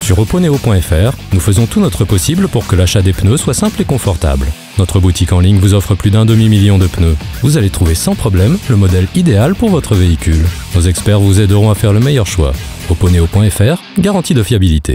Sur Oponeo.fr, nous faisons tout notre possible pour que l'achat des pneus soit simple et confortable. Notre boutique en ligne vous offre plus d'1 demi-million de pneus. Vous allez trouver sans problème le modèle idéal pour votre véhicule. Nos experts vous aideront à faire le meilleur choix. Oponeo.fr, garantie de fiabilité.